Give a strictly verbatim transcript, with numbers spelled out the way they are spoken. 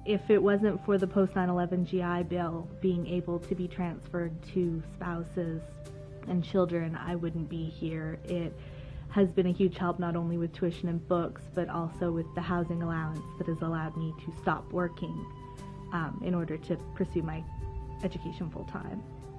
if it wasn't for the post nine eleven G I Bill being able to be transferred to spouses and children, I wouldn't be here. It has been a huge help not only with tuition and books, but also with the housing allowance that has allowed me to stop working um, in order to pursue my education full time.